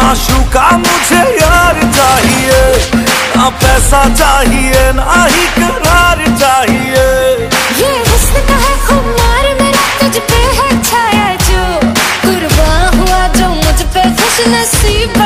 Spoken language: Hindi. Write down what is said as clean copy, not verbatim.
माशूका मुझे यार चाहिए, ना पैसा चाहिए ना ही करार चाहिए। ये हुस्न का है खुमार मेरा, तुझ पे है छाया जो, कुर्बान हुआ जो मुझ पे खुश नसीब